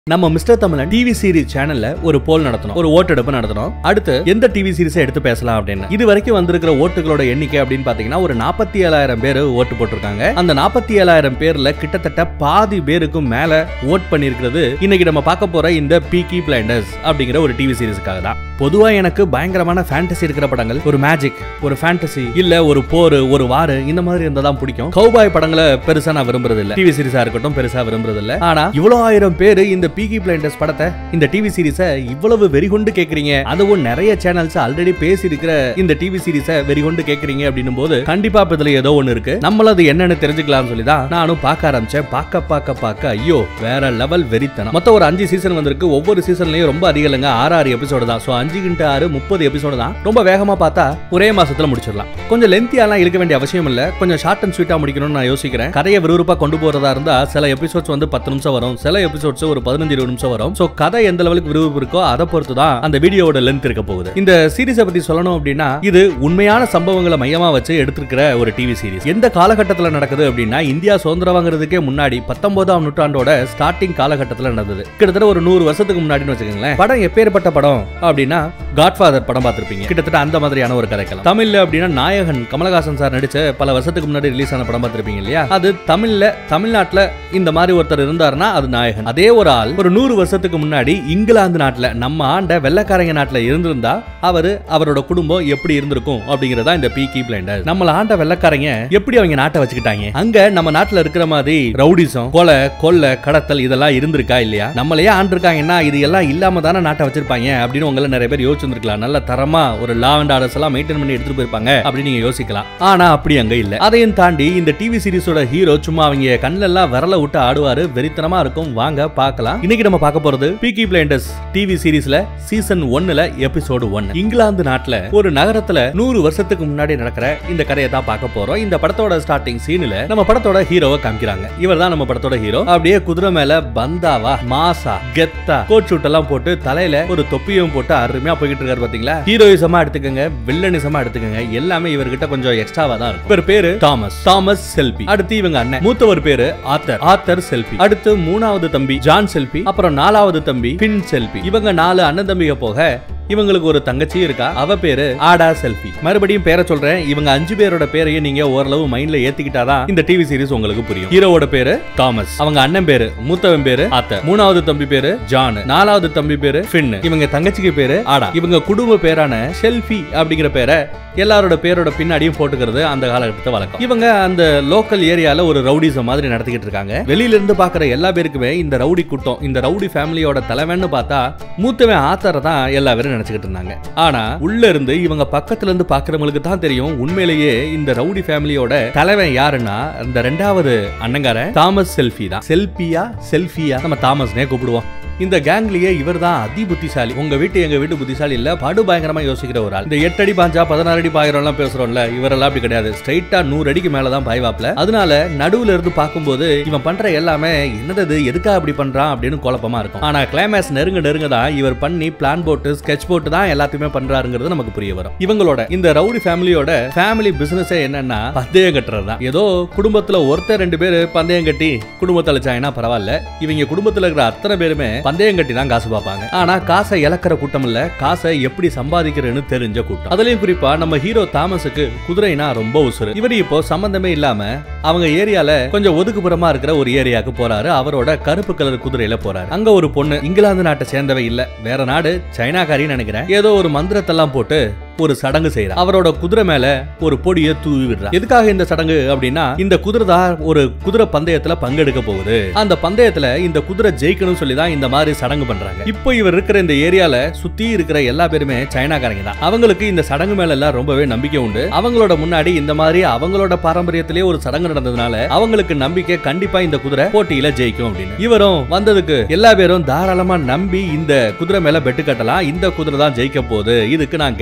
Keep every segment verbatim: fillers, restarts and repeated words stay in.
நம்ம மிஸ்டர் தமிழன் TV series சேனல்ல ஒரு போல் நடத்தணும், ஒரு ஓட்டெடுப்பு நடத்தணும். அடுத்து எந்த டிவி சீரிஸை எடுத்து பேசலாம் அப்படின்னு. இது வரைக்கும் வந்திருக்கிற ஓட்டுகளோட எண்ணிக்கை அப்படின்னு பாத்தீங்கன்னா ஒரு நாற்பத்தி ஏழாயிரம் பேர் ஓட்டு போட்டிருக்காங்க. அந்த நாற்பத்தி ஏழாயிரம் பேர்ல கிட்டத்தட்ட பாதி பேருக்கும் மேல ஓட் பண்ணிருக்கிறது இன்னைக்கு நம்ம பார்க்க போற இந்த பீக்கி பிளைண்டர்ஸ் அப்படிங்கிற ஒரு டிவி சீரிஸுக்காக தான். பொதுவா எனக்கு பயங்கரமான ஃபேண்டசி இருக்கிற படங்கள், ஒரு மேஜிக், ஒரு ஃபேண்டசி, இல்ல ஒரு போர், ஒரு வார், இந்த மாதிரி இருந்தா தான் பிடிக்கும். கௌபாய் படங்களை பெருசா நான் விரும்புறது இல்ல, டிவி சீரிஸா இருக்கட்டும் பெருசா விரும்புறது இல்ல. ஆனா இவ்வளவு ஆயிரம் பேர் இந்த பீக்கி பிளைண்டர்ஸ் படத்தை, இந்த டிவி சீரிஸை இவ்வளவு வெறிகொண்டு கேக்குறீங்க, அதுவும் நிறைய சேனல்ஸ் ஆல்ரெடி பேசி இருக்கிற இந்த டிவி சீரிஸை வெறிகொண்டு கேக்குறீங்க அப்படின்னும் போது கண்டிப்பா இதுல ஏதோ ஒண்ணு இருக்கு. நம்மள அது என்னன்னு தெரிஞ்சுக்கலாம்னு சொல்லி தான் நானும் பார்க்க ஆரம்பிச்சேன். பார்க்க பார்க்க பார்க்க ஐயோ வேற லெவல் வெறித்தனம். மொத்தம் ஒரு அஞ்சு சீசன் வந்திருக்கு. ஒவ்வொரு சீசன்லயும் ரொம்ப அதிகம் இல்லைங்க, ஆறு ஆறு எபிசோடு தான். சோ அஞ்சு இன்ட்டு ஆறு முப்பது எபிசோடு தான். ரொம்ப வேகமா பார்த்தா ஒரே மாசத்துல முடிச்சிடலாம். கொஞ்சம் லென்த்தியாலாம் இருக்க வேண்டிய அவசியம் இல்ல, கொஞ்சம் ஷார்ட் அண்ட் ஸ்வீட்டா முடிக்கணும்னு நான் யோசிக்கிறேன். கதையை விறுவிறுப்பா கொண்டு போறதா இருந்தா சில எபிசோட்ஸ் வந்து பத்து நிமிஷம் வரும், சில எபிசோட்ஸ் ஒரு பதினஞ்சு இருபது நிமிஷம் வரும். சோ கதை எந்த லெவலுக்கு விறுவிறுப்பு இருக்கோ அதை பொறுத்து தான் அந்த வீடியோவோட லென்த் இருக்க போகுது. இந்த சீரிஸை பத்தி சொல்லணும் அப்படின்னா இது உண்மையான சம்பவங்களை மையமா வச்சு எடுத்திருக்கிற ஒரு டிவி சீரிஸ். எந்த காலகட்டத்தில் நடக்குது அப்படின்னா இந்தியா சுதந்திரம் வாங்குறதுக்கே முன்னாடி பத்தொன்பதாம் நூற்றாண்டோட ஸ்டார்டிங் காலகட்டத்தில் நடந்தது. கிட்டத்தட்ட ஒரு நூறு வருஷத்துக்கு முன்னாடின்னு வச்சுக்கோங்களேன். படம் எப்பேற்பட்ட படம் அப்படின்னா காட்ஃபாதர் படம் பார்த்திருப்பீங்க. கிட்டத்தட்ட அந்த மாதிரியான ஒரு கதைக்கலாம். தமிழ்ல அப்படின்னா நாயகன் கமலஹாசன் சார் நடிச்ச பல வருஷத்துக்கு முன்னாடி ரிலீஸ் ஆன படம் பார்த்திருப்பீங்க இல்லையா? அது தமிழ்ல தமிழ்நாட்டுல இந்த மாதிரி ஒருத்தர் இருந்தாருன்னா அது நாயகன். அதே ஒரு ஆள் ஒரு நூறு வருஷத்துக்கு முன்னாடி இங்கிலாந்து நாட்டுல, நம்ம ஆண்ட வெள்ளக்காரங்க நாட்டுல இருந்திருந்தா அவரு அவரோட குடும்பம் எப்படி இருந்திருக்கும் அப்படிங்கறதா இந்த பீக்கி பிளைண்டர்ஸ். நம்மள ஆண்ட வெள்ளக்காரங்க எப்படி அவங்க நாட்டை வச்சுக்கிட்டாங்க, அங்க நம்ம நாட்டுல இருக்கிற மாதிரி ரவுடிசம், கொலை, கொள்ளை, கடத்தல் இதெல்லாம் இருந்திருக்கா இல்லையா? நம்மளையே ஆண்டிருக்காங்கன்னா இது எல்லாம் இல்லாம தானே நாட்டை வச்சிருப்பாங்க அப்படின்னு உங்களை நிறைய பேர் யோசிச்சிருக்கலாம். நல்ல தரமா ஒரு லா அண்ட் ஆர்டர்ஸ் எல்லாம் மெயின்டைன் பண்ணி எடுத்துட்டு போயிருப்பாங்க அப்படின்னு நீங்க யோசிக்கலாம். ஆனா அப்படி அங்க இல்ல. அதையும் தாண்டி இந்த டிவி சீரிஸோட ஹீரோ சும்மா அவங்க கண்ணுல எல்லாம் விரல விட்டு ஆடுவாரு, வெறித்தனமா இருக்கும். வாங்க பார்க்கலாம். இன்னைக்கு நம்ம பார்க்க போறது பீக்கி பிளைண்டர்ஸ் டிவி சீரிஸ்ல சீசன் ஒன்னுல எபிசோடு ஒன்னு. இங்கிலாந்து நாட்டுல ஒரு நகரத்துல நூறு வருஷத்துக்கு முன்னாடி நடக்கிற இந்த கதையை தான் பார்க்க போறோம். இந்த படத்தோட ஸ்டார்டிங் சீன்ல நம்ம படத்தோட ஹீரோவை காமிக்கிறாங்க. இவர் தான் நம்ம படத்தோட ஹீரோ. அப்படியே குதிரை மேல பந்தாவா மாசா கெத்தா கோட் ஷூட் எல்லாம் போட்டு தலையில ஒரு தொப்பியும் போட்டு அருமையா போய்கிட்டு இருக்காரு. பாத்தீங்களா? ஹீரோயிசமா எடுத்துக்கங்க, வில்லனிசமா எடுத்துக்கங்க, எல்லாமே இவர்கிட்ட கொஞ்சம் எக்ஸ்ட்ராவா தான் இருக்கும். இவர் பேரு தாமஸ் தாமஸ் செல்பி. அடுத்து இவங்க அண்ணன் மூத்தவர் பேரு ஆத்தர் ஆத்தர் செல்பி. அடுத்து மூணாவது தம்பி ஜான் செல்பி. அப்புறம் நாலாவது தம்பி பின் செல்பி. இவங்க நாலு அண்ணன் தம்பிக போக இவங்களுக்கு ஒரு தங்கச்சி இருக்கா, அவ பேரு ஆடா செல்பி. மறுபடியும் பேரை சொல்றேன், இவங்க அஞ்சு பேரோட பேரையும் நீங்க ஓரளவு மைண்ட்ல ஏத்திக்கிட்டாதான் இந்த டிவி சீரிஸ் உங்களுக்கு புரியும். ஹீரோவோட பேரு தாமஸ், அவங்க அண்ணன் பேரு மூத்தவன் பேரு ஆத்தர், மூணாவது தம்பி பேரு ஜான், நாலாவது தம்பி பேரு பின், இவங்க தங்கச்சிக்கு பேரு ஆடா. இவங்க குடும்ப பேரான செல்பி அப்படிங்கிற பேரை எல்லாரோட பேரோட பின்னாடியும் போட்டுக்கிறது அந்த காலகட்டத்தை வழக்கம். இவங்க அந்த லோக்கல் ஏரியால ஒரு ரவுடிசம் மாதிரி நடத்திக்கிட்டு இருக்காங்க. வெளியில இருந்து பாக்குற எல்லா பேருக்குமே இந்த ரவுடி கூட்டம், இந்த ரவுடி ஃபேமிலியோட தலைவன்னு பார்த்தா மூத்தவன் ஆத்தரை தான் எல்லா பேரும் நினைச்சுக்கிட்டு இருந்தாங்க. ஆனா உள்ள இருந்து இவங்க பக்கத்துல இருந்து பாக்குறவங்களுக்கு தான் தெரியும் உண்மையிலேயே இந்த ரவுடி ஃபேமிலியோட தலைவன் யாருன்னா இந்த ரெண்டாவது அண்ணங்காரன் தாமஸ் செல்பி தான். செல்பியா செல்பியா நம்ம தாமஸ்னே கூப்பிடுவோம். இந்த கேங்லயே இவர் தான் அதி புத்திசாலி. உங்க வீட்டு எங்க வீட்டு புத்திசாலி இல்ல, படு பயங்கரமா யோசிக்கிற ஒரு ஆள். இந்த எட்டு அடி பாஞ்சா பதினாறு அடி பாயிரம் எல்லாம் பேசுறோம்ல, இவரெல்லாம் அப்படி கிடையாது. ஸ்ட்ரைட்டா நூறு அடிக்கு மேலதான் பாய்வாப்ல. அதனால நடுவுல இருந்து பார்க்கும்போது இவன் பண்ற எல்லாமே என்னது, எதுக்கா அப்படி பண்றான் அப்படின்னு குழப்பமா இருக்கும். ஆனா கிளைமேக்ஸ் நெருங்க நெருங்க தான் இவர் பண்ணி பிளான் போட்டு ஸ்கெட்ச் போட்டு தான் எல்லாத்தையுமே பண்றாருங்கிறது நமக்கு புரிய வரும். இவங்களோட இந்த ரவுடி ஃபேமிலியோட ஃபேமிலி பிசினஸ் என்னன்னா பந்தயம் கட்டுறது தான். ஏதோ குடும்பத்துல ஒருத்தர் ரெண்டு பேரு பந்தயம் கட்டி குடும்பத்தை அழிச்சாங்கன்னா பரவாயில்ல, இவங்க குடும்பத்துல இருக்கிற அத்தனை பேருமே பந்தயம் கட்டி தான் காசு பார்ப்பாங்க. ஆனா காசை இழக்கிற கூட்டம் இல்ல, காசை எப்படி சம்பாதிக்கிறேன்னு தெரிஞ்ச கூட்டம். அதுலயும் குறிப்பா நம்ம ஹீரோ தாமஸுக்கு குதிரைனா ரொம்ப உசுறு. இவர் இப்போ சம்பந்தமே இல்லாம அவங்க ஏரியால கொஞ்சம் ஒதுக்குப்புறமா இருக்கிற ஒரு ஏரியாவுக்கு போறாரு. அவரோட கருப்பு கலர் குதிரையில போறாரு. அங்க ஒரு பொண்ணு இங்கிலாந்து நாட்டை சேர்ந்தவை இல்ல, வேற நாடு, சைனாக்காரின்னு நினைக்கிறேன், ஏதோ ஒரு மந்திரத்தெல்லாம் போட்டு ஒரு சடங்கு செய்யற. அவரோட குதிரை மேல ஒரு பொடியை தூவி விடுறா. எதுக்காக இந்த சடங்கு அப்படின்னா இந்த குதிரை தான் ஒரு குதிரை பந்தயத்துல பங்கெடுக்க போகுது. அந்த பந்தயத்துல இந்த குதிரை ஜெயிக்கணும் சொல்லி தான் இந்த மாதிரி சடங்கு பண்றாங்க. இப்போ இவர் இருக்கிற இந்த ஏரியால சுத்தி இருக்கிற எல்லா பேருமே சைனாக்காரங்க தான். அவங்களுக்கு இந்த சடங்கு மேல எல்லாம் ரொம்பவே நம்பிக்கை உண்டு. அவங்களோட முன்னாடி இந்த மாதிரி அவங்களோட பாரம்பரியத்திலேயே ஒரு சடங்கு நடந்ததுனால அவங்களுக்கு நம்பிக்கை கண்டிப்பா இந்த குதிரை போட்டியில ஜெயிக்கும் அப்படின்னு. இவரும் வந்ததுக்கு எல்லா பேரும் தாராளமா நம்பி இந்த குதிரை மேல பெட்டு கட்டலாம், இந்த குதிரை தான் ஜெயிக்க போகுது, இதுக்கு நான் கேரண்டி அப்படி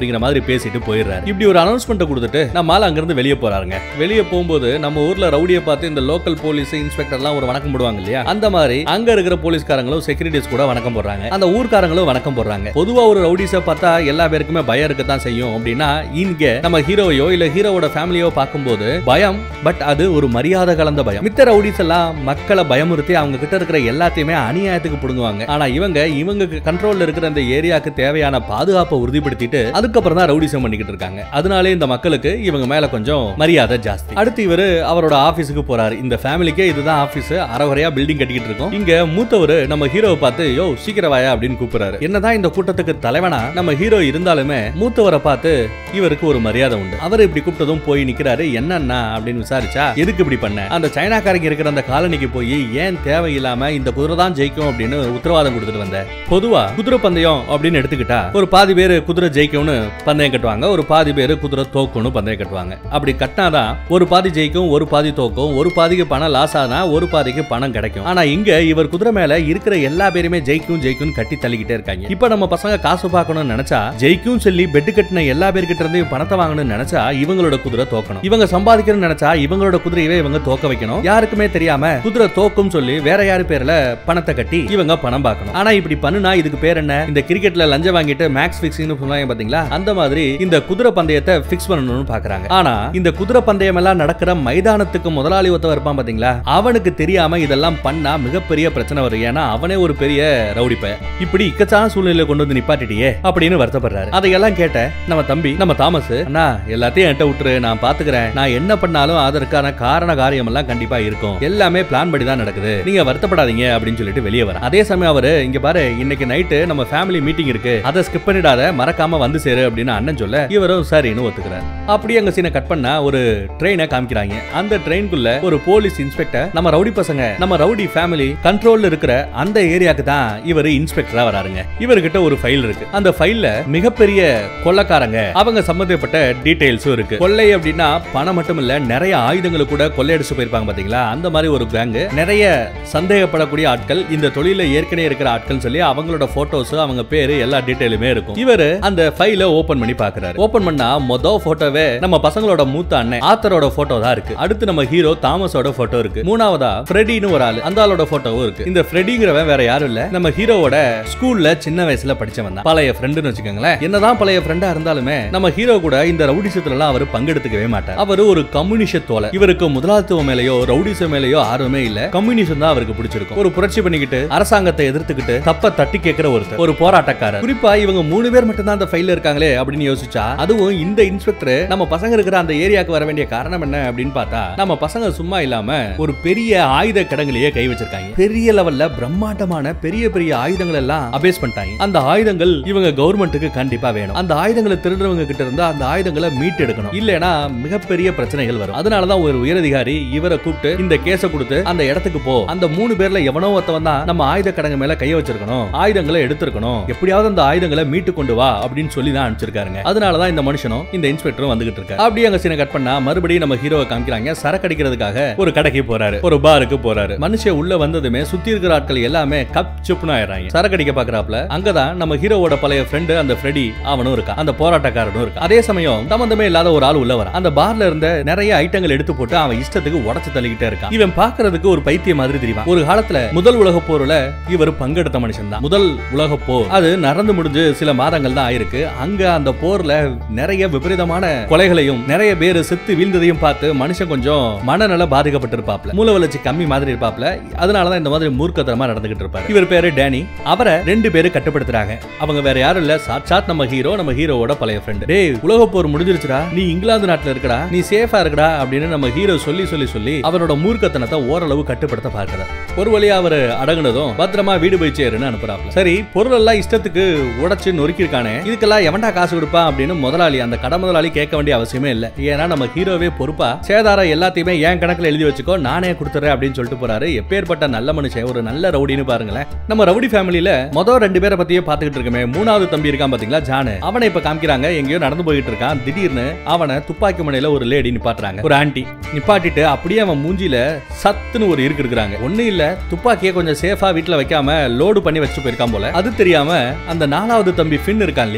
அப்படிங்கிற மாதிரி பேசிட்டு போயிடுறாரு. இப்படி ஒரு அனௌன்ஸ்மெண்ட் கொடுத்துட்டு நம்மால அங்க இருந்து வெளியே போறாருங்க. வெளியே போகும்போது நம்ம ஊர்ல ரவுடியை பார்த்து இந்த லோக்கல் போலீஸ் இன்ஸ்பெக்டர் எல்லாம் ஒரு வணக்கம் போடுவாங்க இல்லையா, அந்த மாதிரி அங்க இருக்கிற போலீஸ்காரங்களும் செக்யூரிட்டிஸ் கூட வணக்கம் போடுறாங்க. அந்த ஊர்க்காரங்களும் வணக்கம் போடுறாங்க. பொதுவா ஒரு ரவுடிஸை பார்த்தா எல்லா பேருக்குமே பயம் இருக்கத்தான் செய்யும். அப்படின்னா இங்க நம்ம ஹீரோவையோ இல்ல ஹீரோவோட ஃபேமிலியோ பார்க்கும்போது பயம், பட் அது ஒரு மரியாதை கலந்த பயம். மித்த ரவுடிஸ் எல்லாம் மக்களை பயமுறுத்தி அவங்க கிட்ட இருக்கிற எல்லாத்தையுமே அநியாயத்துக்கு புடுங்குவாங்க. ஆனா இவங்க இவங்க கண்ட்ரோல்ல இருக்கிற அந்த ஏரியாக்கு தேவையான பாதுகாப்பை உறுதிப்படுத்திட்டு அதுக்கப்புறம் தான் ரவுடிசம் பண்ணிக்கிட்டு இருக்காங்க. அதனாலே இந்த மக்களுக்கு இவங்க மேல கொஞ்சம் மரியாதை ஜாஸ்தி. அடுத்து இவரு அவரோட ஆபீஸுக்கு போறாரு. இந்த ஃபேமிலிக்கே இதுதான் ஆபீஸ். அரைவரையா பில்டிங் கட்டிக்கிட்டு இருக்கோம். இங்க மூத்தவர் நம்ம ஹீரோவை பார்த்து யோ சீக்கிரம் வாயா அப்படின்னு கூப்பிடுறாரு. என்னதான் இந்த கூட்டத்துக்கு தலைவனா நம்ம ஹீரோ இருந்தாலுமே மூத்தவரை பார்த்து இவருக்கு ஒரு மரியாதை உண்டு. அவர் இப்படி கூப்பிட்டதும் போய் நிக்கிறாரு. என்னன்னா அப்படின்னு விசாரிச்சா, எதுக்கு இப்படி பண்ண, அந்த சைனாக்காரங்க இருக்கிற அந்த காலனிக்கு போய் ஏன் தேவையில்லாம இந்த குதிரை தான் ஜெயிக்கும் அப்படின்னு உத்தரவாதம் கொடுத்துட்டு வந்த. பொதுவா குதிரை பந்தயம் அப்படின்னு எடுத்துக்கிட்டா ஒரு பாதி பேர் குதிரை ஜெயிக்கும்னு பந்தயம் கட்டுவாங்க, ஒரு பாதி பேர் குதிரை தோக்கும்னு பந்தயம் கட்டுவாங்க. அப்படி கட்டினாதான் ஒரு பாதி ஜெயிக்கும், ஒரு பாதி தோக்கும், ஒரு பாதிக்கு பணம் லாஸ் ஆனா ஒரு பாதிக்கு பணம் கிடைக்கும். ஆனா இங்க இவர் குதிரை மேல இருக்கிற எல்லா பேருமே ஜெயிக்கும் ஜெயிக்கும் கட்டி தள்ளிக்கிட்டே இருக்காங்க. இப்ப நம்ம பசங்க காசு பார்க்கணும்னு நினைச்சா ஜெயிக்கும் சொல்லி பெட்டு கட்டின எல்லா பேர்கிட்ட இருந்து பணத்தை வாங்கணும்னு நினைச்சா இவங்களோட குதிரை தோக்கணும். இவங்க சம்பாதிக்கணும்னு நினைச்சா இவங்களோட குதிரையவே இவங்க தோக்க வைக்கணும். யாருக்குமே தெரியாம குதிரை தோக்கும் சொல்லி வேற யாரு பேர்ல பணத்தை கட்டி இவங்க பணம் பார்க்கணும். ஆனா இப்படி பண்ணுனா இதுக்கு பேர் என்ன, இந்த கிரிக்கெட்ல லஞ்சம் வாங்கிட்டு மேக்ஸ் ஃபிக்ஸிங்னு சொன்னாங்க பாத்தீங்களா, அந்த மாதிரி இந்த குதிரை பந்தயத்தை ஃபிக்ஸ் பண்ணணும்னு பாக்குறாங்க. ஆனா இந்த குதிரை பந்தயம் எல்லாம் நடக்கிற மைதானத்துக்கு முதலாளி ஒருத்தன் இருப்பான் பாத்தீங்களா, அவனுக்கு தெரியாம இதெல்லாம் பண்ணா மிகப்பெரிய பிரச்சனை வரும். ஏன்னா அவனே ஒரு பெரிய ரவுடி பையன். இப்படி இக்கச்சான சூழ்நிலையில கொண்டு வந்து நிப்பாட்டிட்டியே அப்படின்னு வருத்தப்படுறாரு. அதையெல்லாம் கேட்ட நம்ம தம்பி நம்ம தாமஸ், அண்ணா எல்லாத்தையும் என்கிட்ட விட்டுரு, நான் பாத்துக்கிறேன், நான் என்ன பண்ணாலும் அதற்கான காரண காரியம் எல்லாம் கண்டிப்பா இருக்கும், எல்லாமே பிளான் படி தான் நடக்குது, நீங்க வருத்தப்படாதீங்க அப்படின்னு சொல்லிட்டு வெளியே வர. அதே சமயம் அவரு இங்க பாரு இன்னைக்கு நைட்டு நம்ம ஃபேமிலி மீட்டிங் இருக்கு, அதை ஸ்கிப் பண்ணிடாத, மறக்காம வந்து சேரு அப்படின்னு அண்ணன் சொல்ல இவரும் சரின்னு ஒத்துக்கிறார். அப்படியே அங்க சீனை கட் பண்ணா ஒரு ட்ரெயினை காமிக்கிறாங்க. அந்த ட்ரெயின்குள்ள ஒரு போலீஸ் இன்ஸ்பெக்டர் நம்ம ரவுடி பசங்க நம்ம ரவுடி ஃபேமிலி கண்ட்ரோல்ல இருக்கிற அந்த ஏரியாக்கு தான் இவர் இன்ஸ்பெக்டரா வராருங்க. இவர்கிட்ட ஒரு ஃபைல் இருக்கு. அந்த ஃபைல்ல மிகப்பெரிய கொள்ளைக்காரங்க அவங்க சம்பந்தப்பட்ட டீடைல்ஸும் இருக்கு. கொள்ளை அப்படின்னா பணம் மட்டும் இல்ல, நிறைய ஆயுதங்களை கூட கொள்ளையடிச்சு போயிருப்பாங்க பாத்தீங்களா, அந்த மாதிரி ஒரு கேங், நிறைய சந்தேகப்படக்கூடிய ஆட்கள், இந்த தொழில ஏற்கனவே இருக்கிற ஆட்கள் சொல்லி அவங்களோட போட்டோஸ் அவங்க பேரு எல்லா டீடைலுமே இருக்கும். இவரு அந்த ஃபைலை ஓபன் பண்ணி பாக்குறாரு. ஓபன் பண்ணா மொத போட்டோவே நம்ம பசங்களோட மூத்த அண்ணன் ஆத்தரோட போட்டோ தான் இருக்கு. அடுத்து நம்ம ஹீரோ தாமஸோட போட்டோ இருக்கு. மூணாவதா ஃப்ரெடின்னு ஒரு ஆளு, அந்த ஆளோட போட்டோவும் இருக்கு. இந்த ஃப்ரெடிங்கிறவன் வேற யாரும் இல்ல, நம்ம ஹீரோவோட ஸ்கூல்ல சின்ன வயசுல படிச்சவன் தான், பழைய ஃப்ரெண்டுன்னு வச்சுக்கோங்களேன். என்னதான் பழைய ஃப்ரெண்டா இருந்தாலுமே நம்ம ஹீரோ கூட இந்த ரவுடிசத்துல எல்லாம் அவர் பங்கெடுத்துக்கவே மாட்டார். அவர் ஒரு கம்யூனிஸ்ட் தோழர். இவருக்கு முதலாளித்துவம் மேலயோ ரவுடிசம் மேலயோ ஆர்வமே இல்ல, கம்யூனிசம் தான் அவருக்கு பிடிச்சிருக்கும். ஒரு புரட்சி பண்ணிக்கிட்டு அரசாங்கத்தை எதிர்த்துக்கிட்டு தப்ப தட்டி கேட்கிற ஒருத்தர், ஒரு போராட்டக்காரர். குறிப்பா இவங்க மூணு பேர் மட்டும் தான் அந்த ஃபைல்ல இருக்காங்களே அப்படின்னு யோசிச்சா, அதுவும் இந்த இன்ஸ்பெக்டர் நம்ம பசங்க இருக்கிற அந்த ஏரியாக்கு வர வேண்டிய காரணம் என்ன அப்படின்னு பார்த்தா, நம்ம பசங்க சும்மா இல்லாம ஒரு பெரிய ஆயுத கிடங்குலயே கை வச்சிருக்காங்க. பெரிய லெவல்ல பிரம்மாண்டமான பெரிய பெரிய ஆயுதங்கள் எல்லாம் அபேஸ் பண்ணிட்டாங்க. அந்த ஆயுதங்கள் இவங்க கவர்மெண்ட்டுக்கு கண்டிப்பா வேணும். அந்த ஆயுதங்களை திருடுறவங்க கிட்ட இருந்து அந்த ஆயுதங்களை மீட்டு எடுக்கணும், இல்லனா மிகப்பெரிய பிரச்சனைகள் வரும். அதனாலதான் ஒரு உயரதிகாரி இவரை கூப்பிட்டு இந்த கேஸ கொடுத்து அந்த இடத்துக்கு போ, அந்த மூணு பேர்ல எவனோ ஒருத்தவன் தான் நம்ம ஆயுத கடங்க மேல கைய வச்சிருக்கணும், ஆயுதங்களை எடுத்துக்கணும், எப்படியாவது அந்த ஆயுதங்களை மீட்டு கொண்டு வா அப்படின்னு சொல்லி தான் அனுப்பிச்சிருக்காங்க. அதனாலதான் இந்த மனுஷனும் இந்த இன்ஸ்பெக்டரும் வந்துகிட்டு இருக்காரு. அப்படியே அங்க சீனை கட் பண்ணா மறுபடியும் நம்ம ஹீரோவை காமிக்கிறாங்க. சரக்கு அடிக்கிறதுக்காக ஒரு கடைக்கு போறாரு, ஒரு பாருக்கு போறாரு. மனுஷன் உள்ள வந்ததுமே சுத்தி இருக்கிற ஆட்கள் எல்லாமே கப் சுப்னு ஆயிடுறாங்க. சரக்கு அடிக்க பாக்குறாப்ல அங்கதான் நம்ம ஹீரோவோட பழைய ஃப்ரெண்டு அந்த ஃப்ரெடி அவனும் இருக்கா, அந்த போராட்டக்காரனும் இருக்கா. அதே சமயம் சம்பந்தமே இல்லாத ஒரு ஆள் உள்ள வர. அந்த பார்ல இருந்த நிறைய ஐட்டங்கள் எடுத்து போட்டு அவன் இஷ்டத்துக்கு உடைச்சு தள்ளிக்கிட்டே இருக்கான். இவன் பாக்குறதுக்கு ஒரு பைத்தியம் மாதிரி தெரியும். ஒரு காலத்துல முதல் உலக போர்ல இவர் பங்கெடுத்த மனுஷன் தான். முதல் உலக போர் அது நடந்து முடிஞ்சு சில மாதங்கள் தான் ஆயிருக்கு. அங்க அந்த போர்ல நிறைய விபரீதமான கொலைகளையும் நிறைய பேர் செத்து வீழ்ந்ததையும் பார்த்து மனுஷன் கொஞ்சம் மனநல பாதிக்கப்பட்டிருப்பாப்ல, மூல வளர்ச்சி கம்மி மாதிரி இருப்பாப்ல. அதனாலதான் இந்த மாதிரி மூர்க்கத்தனமா நடந்துகிட்டு இருப்பாரு. இவர் பேரு டேனி. அவரை ரெண்டு பேரும் கட்டுப்படுத்துறாங்க. அவங்க வேற யாரும் இல்ல, சாட்சாத் நம்ம ஹீரோ, நம்ம ஹீரோவோட பழைய ஃப்ரெண்ட். டேய் உலக போர் முடிஞ்சிருச்சுடா, நீ இங்கிலாந்து நாட்டுல இருக்கடா, நீ சேஃபா இருக்கடா அப்படின்னு நம்ம ஹீரோ சொல்லி சொல்லி சொல்லி அவரோட மூர்க்கத்தனத்தை ஓரளவு கட்டுப்படுத்த பார்க்கிறார். ஒரு வழியா அவர் அடங்குனதும் பத்திரமா வீடு போய் சேருன்னு அனுப்புறாப்ல. சரி பொருள் எல்லாம் இஷ்டத்துக்கு உடைச்சு நொறுக்கிருக்கானே, இதுக்கெல்லாம் எவன்டா காசு கொடுப்பா அப்படின்னு முதலாளி அந்த கடை முதலாளி கேட்க வேண்டிய அவசியமே இல்ல. ஏன்னா நம்ம ஹீரோவே பொறுப்பா சேதாரம் எல்லாத்தையுமே என் கணக்குல எழுதி வச்சுக்கோ, நானே கொடுத்துறேன் அப்படின்னு சொல்லிட்டு போறாரு. எப்பேற்பட்ட நல்ல மனுஷன், ஒரு நல்ல ரவுடின்னு பாருங்களேன். நம்ம ரவுடி ஃபேமிலியில மொதல் ரெண்டு பேரை பத்தியே பாத்துக்கிட்டு இருக்கமே, மூணாவது தம்பி இருக்கான் பாத்தீங்களா ஜானு, அவனை இப்ப காமிக்கிறாங்க. எங்கேயோ நடந்து போயிட்டு இருக்கான், திடீர்னு அவனை துப்பாக்கி முனையில ஒரு லேடி நிப்பாட்டுறாங்க, ஒரு ஆண்டி நிப்பாட்டிட்டு அப்படியே அவன் மூஞ்சில சத்துன்னு ஒரு இருக்கு இருக்கிறாங்க. ஒண்ணு இல்ல, துப்பாக்கியை கொஞ்சம் சேஃபா வீட்டுல வைக்காம லோடு பண்ணி வச்சு போயிருக்கான் போல. அது தெரியாம அந்த நாலாவது தம்பி ஃபின் இருக்கான் இல்லையா, அவன்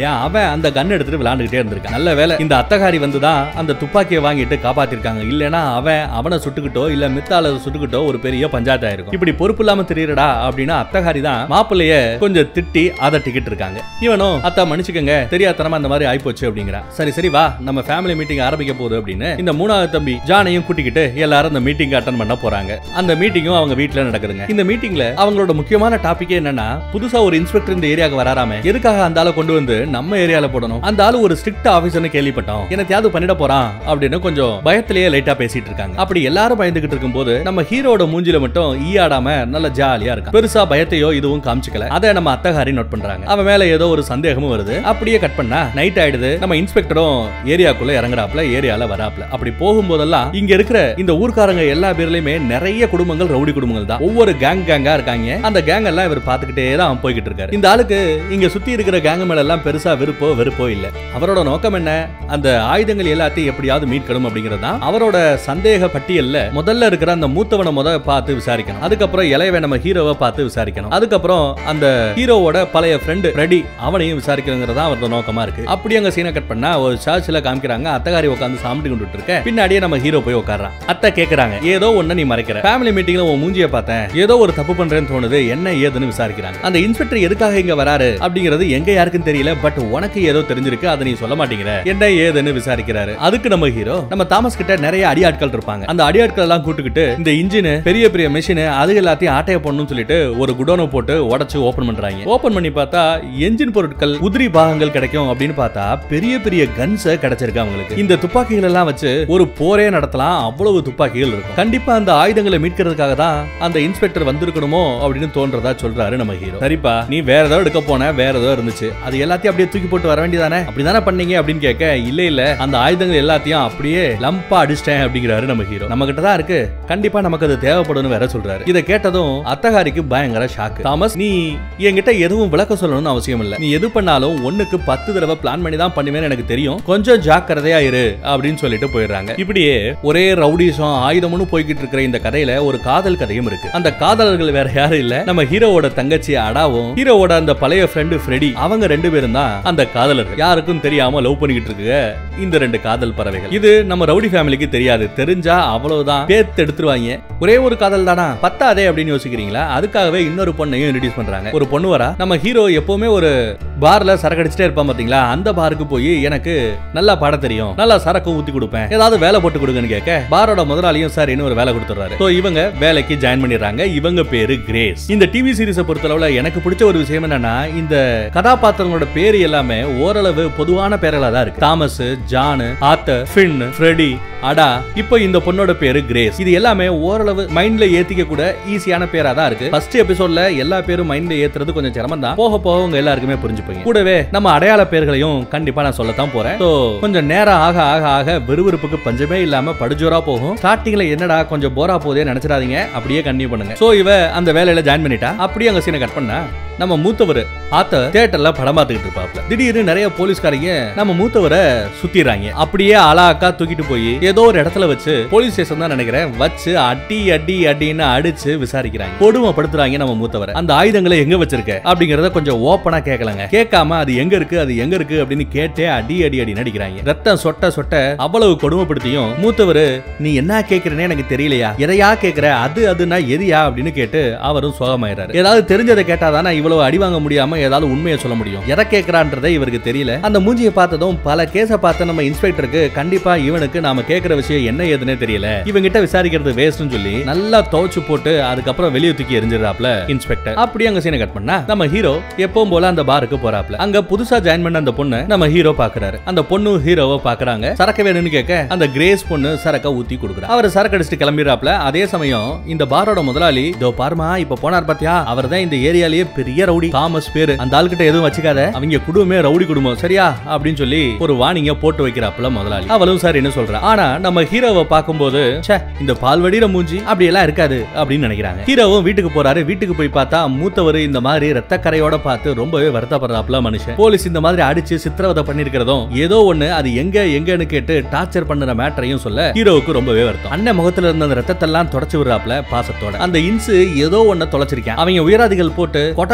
அந்த கன் எடுத்துட்டு விளையாண்டுகிட்டே இருந்திருக்கான். நல்ல வேலை இந்த அத்தகாரி வந்துதான் அந்த துப்பாக்கியை வாங்கிட்டு காப்பாத்திருக்காங்க. இல்லனா அவன் அவனை சுட்டுக்கிட்டோ இல்ல மித்தால சுட்டுக்கிட்டோ ஒரு பெரிய பஞ்சாயத்து ஆயிருக்கும். இப்படி பொறுப்பு இல்லாம தெரியறடா அப்படின்னா அத்தகாரி தான் மாப்பிள்ளைய கொஞ்சம் திட்டி அதை டிக்கெட் இருக்காங்க. இவனும் அத்தா மன்னிச்சுக்கங்க தெரியாதனமா அந்த மாதிரி ஆயிப்போச்சு அப்படிங்கிறா. சரி சரி வா நம்ம ஃபேமிலி மீட்டிங் ஆரம்பிக்க போகுது அப்படின்னு இந்த மூணாவது தம்பி ஜானையும் கூட்டிக்கிட்டு எல்லாரும் அந்த மீட்டிங் அட்டெண்ட் பண்ண போறாங்க. அந்த மீட்டிங்கும் அவங்க வீட்டுல நடக்குதுங்க. இந்த மீட்டிங்ல அவங்களோட முக்கியமான டாபிக் என்னன்னா புதுசா ஒரு இன்ஸ்பெக்டர் இந்த ஏரியாவுக்கு வராராமே, எதுக்காக அந்த ஆளை கொண்டு வந்து நம்ம ஏரியால போடணும், அந்த ஆளு ஒரு ஸ்ட்ரிக்ட் ஆபீசர்னு கேள்விப்பட்டோம், என்னத்தையாவது பண்ணிட போறான் அப்படின்னு கொஞ்சம் பயத்திலேயே லைட்டா பேசிட்டு இருக்காங்க. அப்படி எல்லாரும் பயந்துகிட்டு இருக்கும்போது நம்ம ஹீரோட மூஞ்சில மட்டும் ஈயாடாம நல்ல ஜாலியா இருக்கான். பெருசா பயத்தையோ இதுவும் காமிச்சுக்கல. அதை நம்ம அத்தகாரி நோட் பண்றாங்க. அவன் மேல ஏதோ ஒரு சந்தேகமும் வருது. அப்படியே கட் பண்ணா நைட் ஆயிடுது. நம்ம இன்ஸ்பெக்டரும் ஏரியாக்குள்ள இறங்குறாப்ல, ஏரியால வராப்ல. அப்படி போகும்போதெல்லாம் இங்க இருக்கிற இந்த ஊர்க்காரங்க எல்லா பேர்லயுமே நிறைய குடும்பங்கள் ரவுடி குடும்பங்கள் தான். ஒவ்வொரு கேங் கேங்கா இருக்காங்க. அந்த கேங் எல்லாம் இவர் பாத்துக்கிட்டே தான் போய்கிட்டு இருக்காரு. இந்த ஆளுக்கு இங்க சுத்தி இருக்கிற கேங் மேல எல்லாம் பெருசா விருப்போ வெறுப்போ இல்ல. அவரோட நோக்கம் என்ன, அந்த ஆயுதங்கள் எல்லாத்தையும் எப்படியாவது மீட்கணும் அப்படிங்கிறது தான் அவரோட சந்தேக பட்டியல்ல. முதல்ல இருக்கிற அந்த மூத்தவனை முத பார்த்து விசாரிக்கணும். அதுக்கப்புறம் இளையவன் நம்ம ஹீரோவை பார்த்து விசாரிக்கணும். அதுக்கப்புறம் அந்த ஹீரோவோட பழைய ஃப்ரெண்டு ரெடி அவனையும் விசாரிக்கணுங்கிறதா அவரோட நோக்கமா இருக்கு. அப்படி அங்க சீனை கட் பண்ணா ஒரு சர்ச்சில் காமிக்கிறாங்க. அத்தகாரி உட்காந்து சாப்பிட்டு கொண்டு இருக்க பின்னாடியே நம்ம ஹீரோ போய் உட்கார்றான். அத்தை கேக்குறாங்க ஏதோ ஒண்ணு நீ மறைக்கிற, ஃபேமிலி மீட்டிங்ல உன் மூஞ்சியை பார்த்தேன், ஏதோ ஒரு தப்பு பண்றேன்னு தோணுது, என்ன ஏதுன்னு விசாரிக்கிறாங்க. அந்த இன்ஸ்பெக்டர் எதுக்காக இங்க வராரு அப்படிங்கிறது எங்க யாருக்கும் தெரியல, பட் உனக்கு ஏதோ தெரிஞ்சிருக்கு, அதை நீ சொல்ல மாட்டேங்கிற, என்ன ஏதுன்னு விசாரிக்கிறாரு. அதுக்கு நம்ம ஹீரோ நம்ம தாமஸ் கிட்ட நிறைய அடியாட்கள் இருப்பாங்க. அந்த அடியாட்கள் எல்லாம் கூட்டுக்கிட்டு இந்த இன்ஜின் பெரிய பெரிய மெஷின் அது எல்லாத்தையும் ஆட்டைய போடணும்னு சொல்லிட்டு ஒரு குடோனை போட்டு உடைச்சு ஓபன் பண்றாங்க. ஓபன் பண்ணி பார்த்தா என்ஜின் பொருட்கள் உதிரி பாகங்கள் கிடைக்கும் அப்படின்னு பார்த்தா பெரிய பெரிய கன்ஸ் கிடைச்சிருக்கு அவங்களுக்கு. இந்த துப்பாக்கிகள் எல்லாம் வச்சு ஒரு போரே நடத்தலாம், அவ்வளவு துப்பாக்கிகள் இருக்கும். கண்டிப்பா அந்த ஆயுதங்களை மீட்கிறதுக்காக தான் அந்த இன்ஸ்பெக்டர் வந்திருக்கணுமோ அப்படின்னு தோன்றதா சொல்றாரு நம்ம ஹீரோ. சரிப்பா நீ வேற ஏதோ எடுக்க போன, வேற ஏதோ இருந்துச்சு, அது எல்லாத்தையும் அப்படியே தூக்கி போட்டு வர வேண்டியதானே, அப்படிதானே பண்ணீங்க அப்படின்னு கேட்க இல்ல இல்ல அந்த ஆயுதங்கள் எல்லாத்தையும் அப்படியே லம்பா அடிச்சிட்டேன் அப்படிங்கிறாரு நம்ம ஹீரோ. நம்ம கிட்ட தான் இருக்கு, கண்டிப்பா நமக்கு அது தேவைப்படும் வேற சொல்றாரு. இதை கேட்டதும் அத்தகாரிக்கு பயங்கர ஷாக். தாமஸ் நீ என்கிட்ட எதுவும் விளக்க சொல்லணும்னு அவசியம் இல்ல, நீ எது பண்ணாலும் ஒண்ணுக்கு பத்து தடவை பிளான் பண்ணி தான் பண்ணுவேன்னு எனக்கு தெரியும், கொஞ்சம் ஜாக்கிரதையா இரு அப்படின்னு சொல்லிட்டு போயிடுறாங்க. இப்படியே ஒரே ரவுடிசம் ஆயுதமும் போய்கிட்டு இருக்கிற இந்த கதையில ஒரு காதல் கதையும் இருக்கு. அந்த காதலர்கள் வேற யாரும் இல்ல, நம்ம ஹீரோவோட தங்கச்சி அடாவும் ஹீரோவோட அந்த பழைய ஃப்ரெண்டு ஃப்ரெடி, அவங்க ரெண்டு பேரும் தான் அந்த காதலர்கள். யாருக்கும் தெரியாம லவ் பண்ணிக்கிட்டு இருக்கு இந்த ரெண்டு காதல் பறவைகள். இது நம்ம ரவுடி ஃபேமிலிக்கு தெரியாது, தெரிஞ்சா அவ்வளவுதான் பேத்து எடுத்துருவாங்க. ஒரே ஒரு காதல் தானா பத்தாதே அப்படின்னு யோசிக்கிறீங்களா, அதுக்காகவே இன்னொரு பொண்ணையும் இன்ட்ரோடியூஸ் பண்றாங்க. ஒரு பொண்ணு வரா. நம்ம ஹீரோ எப்பவுமே ஒரு பார்ல சரக்கு அடிச்சுட்டே இருப்பான் பாத்தீங்களா, அந்த பாருக்கு போய் எனக்கு நல்லா பாட தெரியும், நல்லா சரக்கு ஊத்தி கொடுப்பேன், ஏதாவது வேலை போட்டு கொடுங்கன்னு கேட்க பாரோட முதலாளியும் சார் இன்னும் ஒரு வேலை கொடுத்துறாரு. சோ இவங்க வேலைக்கு ஜாயின் பண்ணிடுறாங்க. இவங்க பேரு கிரேஸ். இந்த டிவி சீரிஸை பொறுத்தளவுல எனக்கு பிடிச்ச ஒரு விஷயம் என்னன்னா இந்த கதாபாத்திரங்களோட பேரு எல்லாமே ஓரளவு பொதுவான பேர்களா தான் இருக்கு. Thomas, John, Arthur, Finn, Freddie, Ada, இப்போ இந்த பொண்ணோட பேரு கிரேஸ். இது எல்லாமே ஓரளவு மைண்ட்ல ஏத்திக்க கூட ஈஸியான பேரா தான் இருக்கு. ஃபர்ஸ்ட் எபிசோட்ல எல்லா பேரும் மைண்ட்ல ஏத்துறது கொஞ்சம் சிரமம் தான், போக போக உங்க எல்லாருக்குமே புரிஞ்சுப்பீங்க. கூடவே நம்ம அடையாள பேர்களையும் கண்டிப்பா நான் சொல்லத்தான் போறேன். சோ கொஞ்சம் நேரம் ஆக ஆக ஆக விறுவிறுப்புக்கு பஞ்சமே இல்லாம படுஜோரா போகும். ஸ்டார்டிங்ல என்னடா கொஞ்சம் போரா போதே நினைச்சிடாதீங்க, அப்படியே கண்டினியூ பண்ணுங்க. சோ இவ அந்த வேலையில ஜாயின் பண்ணிட்டா. அப்படியே அங்க சீனை கட் பண்ணா நம்ம மூத்தவர் ஆத்த தியேட்டர்ல படம் பார்த்துக்கிட்டு இருப்பாப்ல. திடீர்னு நிறைய போலீஸ்காரங்க நம்ம மூத்தவரை சுத்திடுறாங்க. அப்படியே அலாக்கா தூக்கிட்டு போய் ஏதோ ஒரு இடத்துல வச்சு போலீஸ் ஸ்டேஷன் தான் நினைக்கிறேன் வச்சு அடி அடி அடின்னு அடிச்சு விசாரிக்கிறாங்க, கொடுமைப்படுத்துறாங்க நம்ம மூத்தவரை. அந்த ஆயுதங்களை எங்க வச்சிருக்க அப்படிங்கறத கொஞ்சம் ஓப்பனா கேட்கலாங்க. கேட்காம அது எங்க இருக்கு அது எங்க இருக்கு அப்படின்னு கேட்டே அடி அடி அடி நடிக்கிறாங்க. ரத்தம் சொட்ட சொட்ட அவ்வளவு கொடுமைப்படுத்தியும் மூத்தவர் நீ என்ன கேட்கிறேன்னு எனக்கு தெரியலையா, எதையா கேட்கிற, அது அதுனா எதியா அப்படின்னு கேட்டு அவரும் சோகமாயிராரு. ஏதாவது தெரிஞ்சதை கேட்டாதானே இவ்வளவு அடி வாங்க முடியாம ஏதாவது உண்மையை சொல்ல முடியும், எதை கேட்கறான்றதே இவருக்கு தெரியல. அந்த மூஞ்சியை பார்த்ததும் பல கேஸ பார்த்த நம்ம இன்ஸ்பெக்டருக்கு கண்டிப்பா இவனுக்கு நாம கேட்கிற விஷயம் என்ன ஏதுன்னே தெரியல, இவங்கிட்ட விசாரிக்கிறது வேஸ்ட்னு சொல்லி நல்லா தோச்சு போட்டு அதுக்கப்புறம் வெளியே தூக்கி எரிஞ்சிடறாப்ல இன்ஸ்பெக்டர். அப்படி அங்க சீனை கட் பண்ணா நம்ம ஹீரோ எப்பவும் போல அந்த பாருக்கு போறாப்ல. அங்க புதுசா ஜாயின் பண்ண அந்த பொண்ணு நம்ம ஹீரோ பாக்குறாரு. அந்த பொண்ணு ஹீரோவை பாக்குறாங்க. சரக்கு வேணும்னு கேட்க அந்த கிரேஸ் பொண்ணு சரக்க ஊத்தி கொடுக்குறா. அவர் சரக்கு அடிச்சுட்டு கிளம்பிடுறாப்ல. அதே சமயம் இந்த பாரோட முதலாளி இதோ பாருமா இப்ப போனார் பாத்தியா, அவர் தான் இந்த ஏரியாலேயே பெரிய ரவுடி, தாமஸ் பேரு, அந்த ஆள்கிட்ட எதுவும் வச்சுக்காத, அவங்க குடும்பமே ரவுடி குடும்பம் சரியா அப்படின்னு சொல்லி ஒரு வார்னிங்க போட்டு வைக்கிறாப்ல முதலாளி. அவளும் சார் என்ன சொல்றா. ஆனா நம்ம ஹீரோவை பார்க்கும்போது இந்த பால்வடிற மூஞ்சி அப்படி எல்லாம் இருக்காது அப்படின்னு நினைக்கிறாங்க. ஹீரோவும் வீட்டுக்கு போறாரு. வீட்டுக்கு போய் பார்த்தா மூத்தவர் இந்த மாதிரி ரத்த கரையோட பார்த்து ரொம்பவே வருத்தப்படுறாப்ல மனுஷன். போலீஸ் இந்த மாதிரி அடிச்சு சித்திரவதை பண்ணிருக்கிறதும் ஏதோ ஒண்ணு அது எங்க எங்கன்னு கேட்டு டார்ச்சர் பண்ணுற மேட்டரையும் சொல்ல ஹீரோவுக்கு ரொம்பவே வருத்தம். அண்ணன் முகத்துல இருந்த அந்த ரத்தத்தெல்லாம் தொடச்சு விடுறாப்ல பாசத்தோட. அந்த இன்சு ஏதோ ஒண்ணு தொலைச்சிருக்கேன், அவங்க உயராதிகள் போட்டு கொட்டை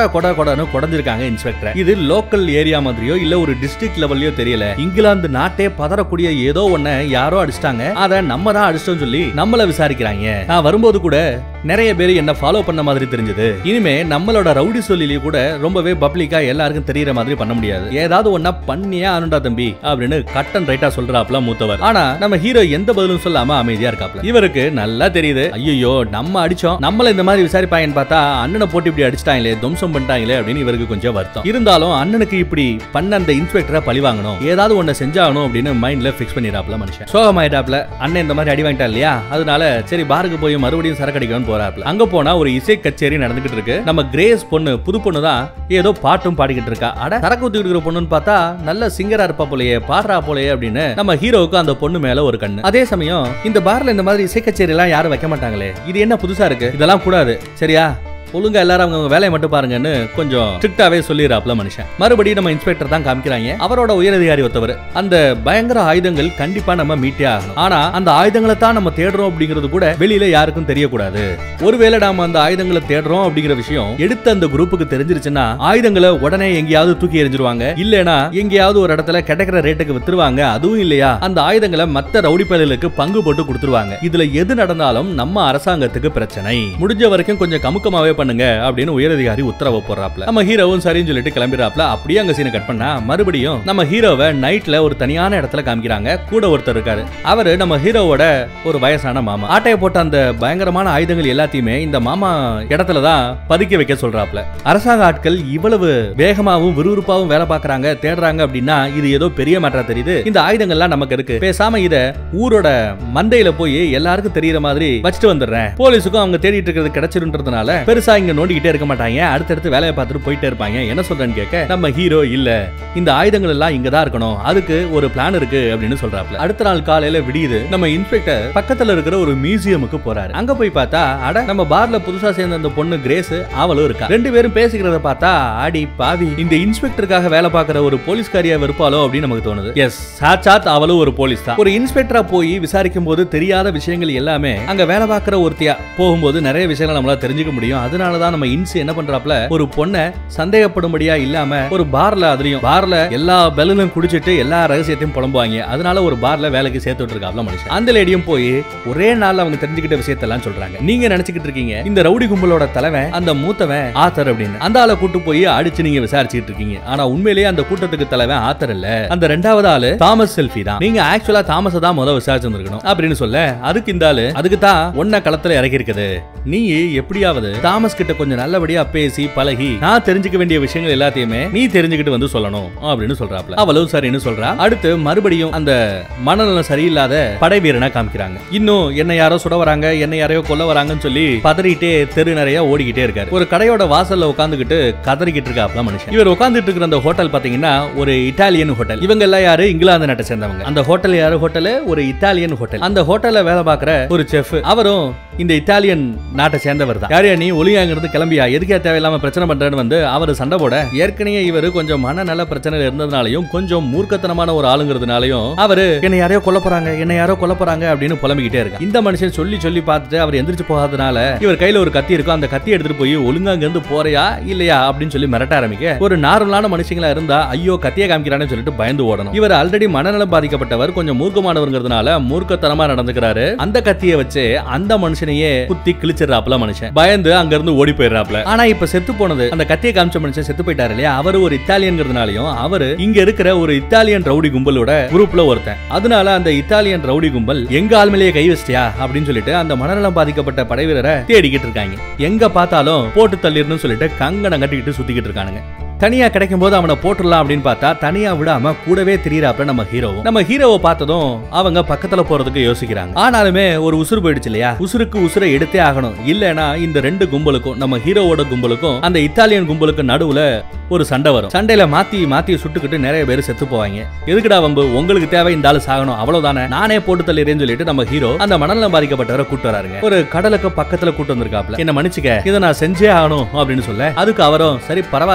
கொட கொடன்னு கொடைஞ்சிருக்காங்க இன்ஸ்பெக்டர். இது லோக்கல் ஏரியா மாதிரியோ இல்ல ஒரு டிஸ்ட்ரிக்ட் லெவல்லயோ தெரியல. இங்கிலாந்து நாட்டே பதறக்கூடிய ஏதோ ஒண்ண யாரோ அடிச்சிட்டாங்க, அத நம்ம தான் அடிச்சோம் சொல்லி நம்மள விசாரிக்கிறாங்க. நான் வரும்போது கூட நிறைய பேர் என்ன ஃபாலோ பண்ண மாதிரி தெரிஞ்சது. இனிமே நம்மளோட ரவுடி சொல்லிலேயே கூட ரொம்பவே பப்ளிக்கா எல்லாருக்கும் தெரியற மாதிரி பண்ண முடியாது. ஏதாவது ஒண்ணா பண்ணியா அனுண்டா தம்பி அப்படின்னு கட் அண்ட் ரைட்டா சொல்றாப்ல மூத்தவர். ஆனா நம்ம ஹீரோ எந்த பதிலும் சொல்லாம அமைதியா இருக்காப்ல. இவருக்கு நல்லா தெரியுது, ஐயோ நம்ம அடிச்சோம், நம்மள இந்த மாதிரி விசாரிப்பாங்கன்னு பார்த்தா அண்ணனை போட்டு இப்படி அடிச்சிட்டாங்களே, துவம்சம் பண்ணிட்டாங்களே அப்படின்னு இவருக்கு கொஞ்சம் வருத்தம். இருந்தாலும் அண்ணனுக்கு இப்படி பண்ண அந்த இன்ஸ்பெக்டரை பழி வாங்கணும், ஏதாவது ஒண்ணு செஞ்சாகணும் அப்படின்னு மைண்ட்ல பிக்ஸ் பண்ணிராப்ல மனுஷன். சோகமாயிட்டாப்ல. அண்ணன் இந்த மாதிரி அடி வாங்கிட்டா இல்லையா, அதனால சரி பாருக்கு போய் மறுபடியும் சரக்கு அடிக்கணும்னு போறாப்ல. அங்க போனா ஒரு இசை கச்சேரி நடந்துகிட்டு இருக்கு. நம்ம கிரேஸ் பொண்ணு, புது பொண்ணு தான், ஏதோ பாட்டும் பாடிக்கிட்டு இருக்கா. அட சரக்கு ஊத்திட்டு இருக்கிற பொண்ணுன்னு பார்த்தா நல்ல சிங்கரா இருப்பா போலயே, பாடுறா போலயே அப்படின்னு நம்ம ஹீரோவுக்கு அந்த பொண்ணு மேல ஒரு கண்ணு. அதே சமயம் இந்த பார்ல இந்த மாதிரி இசை கச்சேரி எல்லாம் யாரும் வைக்க மாட்டாங்களே, இது என்ன புதுசா இருக்கு, இதெல்லாம் கூடாது சரியா, ஒழுங்கா எல்லாரும் அவங்க வேலையை மட்டும் பாருங்கன்னு கொஞ்சம் ஸ்ட்ரிக்டாவே சொல்லிடுறாப்ல மனுஷன். மறுபடியும் நம்ம இன்ஸ்பெக்டர் தான் காமிக்கிறாங்க. அவரோட உயரதிகாரி ஒருத்தவர், அந்த பயங்கர ஆயுதங்கள் கண்டிப்பா நம்ம மீட்டே ஆகணும், ஆனா அந்த ஆயுதங்களை தான் நம்ம தேடுறோம் அப்படிங்கிறது கூட வெளியில யாருக்கும் தெரியக்கூடாது. ஒருவேளை நாம அந்த ஆயுதங்களை தேடுறோம் அப்படிங்கிற விஷயம் எடுத்த அந்த குரூப்புக்கு தெரிஞ்சிருச்சுன்னா ஆயுதங்களை உடனே எங்கேயாவது தூக்கி எறிஞ்சிருவாங்க, இல்லனா எங்கேயாவது ஒரு இடத்துல கிடைக்கிற ரேட்டுக்கு வித்துருவாங்க. அதுவும் இல்லையா அந்த ஆயுதங்களை மத்த ரவுடி பயலுக்கு பங்கு போட்டு கொடுத்துருவாங்க. இதுல எது நடந்தாலும் நம்ம அரசாங்கத்துக்கு பிரச்சனை, முடிஞ்ச வரைக்கும் கொஞ்சம் கமுக்கமாவே பண்ணுங்க அப்படின்னு உயரதிகாரி உத்தரவு போடுறாப்ல. நம்ம ஹீரோவும் சரின்னு சொல்லிட்டு கிளம்பிறாப்ல. அப்படியே அங்க சீனை கட் பண்ணா மறுபடியும் நம்ம ஹீரோவை நைட்ல ஒரு தனியான இடத்துல காமிக்கிறாங்க. கூட ஒருத்தர் இருக்காரு. அவரு நம்ம ஹீரோவோட ஒரு வயசான மாமா. ஆட்டைய போட்ட அந்த பயங்கரமான ஆயுதங்கள் எல்லாத்தையுமே இந்த மாமா இடத்துல தான் பதுக்கி வைக்க சொல்றாப்ல. அரசாங்க ஆட்கள் இவ்வளவு வேகமாவும் விறுவிறுப்பாவும் வேலை பார்க்கறாங்க, தேடுறாங்க அப்படின்னா இது ஏதோ பெரிய மேட்டரா தெரியுது. இந்த ஆயுதங்கள்லாம் நமக்கு இருக்கு, பேசாம இத ஊரோட மந்தையில போய் எல்லாருக்கும் தெரியற மாதிரி வச்சுட்டு வந்துடுறேன், போலீஸுக்கும் அவங்க தேடிட்டு இருக்கிறது கிடைச்சிருன்றதுனால பெருசா இங்க நோண்டிக்கிட்டே இருக்க மாட்டாங்க, அடுத்தடுத்து வேலையை பார்த்துட்டு போயிட்டே இருப்பாங்க. என்ன சொல்றேன்னு கேட்க நம்ம ஹீரோ இல்ல, இந்த ஆயுதங்கள் எல்லாம் இங்க தான் இருக்கணும், அதுக்கு ஒரு பிளான் இருக்கு அப்படின்னு சொல்றாப்ல. அடுத்த நாள் காலையில விடியுது. நம்ம இன்ஸ்பெக்டர் பக்கத்துல இருக்கிற ஒரு மியூசியமுக்கு போறாரு. அங்க போய் பார்த்தா அட நம்ம பார்ல புதுசா சேர்ந்த அந்த பொண்ணு கிரேஸ் அவளும் இருக்கா. ரெண்டு பேரும் பேசிக்கிறத பார்த்தா ஆடி பாவி இந்த இன்ஸ்பெக்டருக்காக வேலை பார்க்கிற ஒரு போலீஸ்காரியா இருப்பாளோ அப்படின்னு நமக்கு தோணுது. எஸ், சாட்சாத் அவளும் ஒரு போலீஸ் தான். ஒரு இன்ஸ்பெக்டரா போய் விசாரிக்கும் போது தெரியாத விஷயங்கள் எல்லாமே அங்க வேலை பார்க்கிற ஒருத்தியா போகும்போது நிறைய விஷயங்கள் நம்மளால தெரிஞ்சுக்க முடியும். அதனால தான் நம்ம இன்ஸ் என்ன பண்றாப்ல, ஒரு பொண்ணை சந்தேகப்படும்படியா இல்லாம ஒரு பார்ல, அதுலயும் பார்ல எல்லா பெலூனும் குடிச்சிட்டு எல்லா ரகசியத்தையும் புலம்புவாங்க, அதனால ஒரு பார்ல வேலைக்கு சேர்த்து விட்டுருக்காப்ல மனுஷன். அந்த லேடியும் போய் ஒரே நாள்ல அவங்க தெரிஞ்சுக்கிட்ட விஷயத்தெல்லாம் சொல்றாங்க. நீங்க நினைச்சுக்கிட்டு இருக்கீங்க இந்த ரவுடி கும்பலோட தலைவன் அந்த மூத்தவன் ஆத்தர் அப்படின்னு, அந்த ஆளை கூட்டு போய் அடிச்சு நீங்க விசாரிச்சுட்டு இருக்கீங்க. ஆனா உண்மையிலேயே அந்த கூட்டத்துக்கு தலைவன் ஆத்தர் இல்ல, அந்த ரெண்டாவது ஆளு தாமஸ் செல்ஃபி தான். நீங்க ஆக்சுவலா தாமஸ் தான் முதல் விசாரிச்சிருக்கணும் அப்படின்னு சொல்ல, அதுக்கு இந்த ஆளு அதுக்கு தான் ஒன்ன களத்துல இறக்கி இருக்குது, நீ எப்படியாவது தாமஸ் கிட்ட கொஞ்சம் நல்லபடியா பேசி பழகி நான் தெரிஞ்சுக்க வேண்டிய விஷயங்கள் எல்லாத்தையுமே நீ தெரிஞ்சுக்கிட்டு வந்து சொல்லணும் அப்படின்னு சொல்றாப்ல. அவளும் சரின்னு சொல்றா. அடுத்து மறுபடியும் அந்த மனநலம் சரியில்லாத படை வீரனை காமிக்கிறாங்க. இன்னும் என்ன யாரோ சுட வராங்க, என்ன யாரையோ கொல்ல வராங்கன்னு சொல்லி பதறிட்டே தெரு நிறைய ஓடிக்கிட்டே இருக்காரு. ஒரு கடையோட வாசல்ல உட்காந்துக்கிட்டு கதறிக்கிட்டு இருக்காப்ல மனுஷன். இவர் உட்காந்துட்டு இருக்கிற அந்த ஹோட்டல் பாத்தீங்கன்னா ஒரு இட்டாலியன் ஹோட்டல். இவங்க எல்லாம் யாரு, இங்கிலாந்து நாட்டை சேர்ந்தவங்க. அந்த ஹோட்டல் யாரு, ஹோட்டல் ஒரு இத்தாலியன் ஹோட்டல். அந்த ஹோட்டல்ல வேலை பார்க்கிற ஒரு செஃப், அவரும் இந்த இத்தாலியன் நாட்டை சேர்ந்தவர் தான். யாரையா நீ ஒளியாங்கிறது கிளம்பியா, எதுக்கே தேவையில்லாம பிரச்சனை பண்றேன்னு வந்து அவரு சண்டை போட, ஏற்கனவே இவரு கொஞ்சம் மனநல பிரச்சனையில இருந்ததுனாலையும் கொஞ்சம் மூர்க்கத்தனமான ஒரு ஆளுங்கிறதுனாலையும் அவரு என்ன யாரையோ கொல்ல போறாங்க, என்ன யாரோ கொல்ல போறாங்க அப்படின்னு புலம்பிக்கிட்டே இருக்கு. இந்த மனுஷன் சொல்லி சொல்லி பார்த்துட்டு அவர் எந்திரிச்சு போகாதனால இவர் கையில ஒரு கத்தி இருக்கும், அந்த கத்தி எடுத்துட்டு போய் ஒழுங்கா அங்க இருந்து போறியா இல்லையா அப்படின்னு சொல்லி மிரட்ட ஆரம்பிக்க, ஒரு நார்மலான மனுஷங்களா இருந்தா ஐயோ கத்தியை காமிக்கிறான்னு சொல்லிட்டு பயந்து ஓடணும். இவர் ஆல்ரெடி மனநலம் பாதிக்கப்பட்டவர், கொஞ்சம் மூர்க்கமானவர்ங்கிறதுனால மூர்க்கத்தனமா நடந்துக்கிறாரு. அந்த கத்தியை வச்சு அந்த மனுஷனையே குத்தி கிழிச்சிடறாப்ல மனுஷன். பயந்து அங்க இருந்து ஓடி போயிடுறாப்ல. ஆனா இப்ப செத்து போனது அந்த கத்தியை காமிச்ச மனுஷன் செத்து போயிட்டாரு இல்லையா, அவரு ஒரு இத்தாலியன்கிறதுனாலயும் அவரு இங்க இருக்கிற ஒரு இத்தாலியன் ரவுடி கும்பலோட குரூப்ல ஒருத்தன். அதனால அந்த இத்தாலியன் ரவுடி கும்பல் எங்க ஆள்மேலேயே கை வச்சிட்டியா அப்படின்னு சொல்லிட்டு அந்த மனநலம் பாதிக்கப்பட்ட படை வீரரை தேடிக்கிட்டு இருக்காங்க. எங்க பார்த்தாலும் போட்டு தள்ளிடணும்னு சொல்லிட்டு கங்கணம் கட்டிக்கிட்டு சுத்திக்கிட்டு இருக்கானுங்க. தனியா கிடைக்கும் போது அவனை போட்டுடலாம் அப்படின்னு பார்த்தா தனியா விடாம கூடவே திரியறாப்ல நம்ம ஹீரோ. நம்ம ஹீரோவை பார்த்ததும் அவங்க பக்கத்துல போறதுக்கு யோசிக்கிறாங்க. ஆனாலுமே ஒரு உசுறு போயிடுச்சு இல்லையா, உசுருக்கு உசுரை எடுத்தே ஆகணும், இல்லனா இந்த ரெண்டு கும்பலுக்கும் நம்ம ஹீரோவோட கும்பலுக்கும் அந்த இத்தாலியன் கும்பலுக்கு நடுவுல ஒரு சண்டை வரும். சண்டையில மாத்தி மாத்தி சுட்டுக்கிட்டு நிறைய பேர் செத்து போவாங்க. எதுக்குடா வம்பு, உங்களுக்கு தேவை இந்த ஆளு சாகணும் அவ்வளவுதானே, நானே போட்டு தள்ளிறேன்னு சொல்லிட்டு நம்ம ஹீரோ அந்த மனநலம் பாதிக்கப்பட்டவரை கூட்டு வராருங்க. ஒரு கடலுக்கு பக்கத்துல கூட்டு வந்திருக்காப்ல. என்ன மன்னிச்சுக்க, இதை நான் செஞ்சே ஆகணும் அப்படின்னு சொல்ல, அதுக்கு அவரும் சரி பரவாயில்ல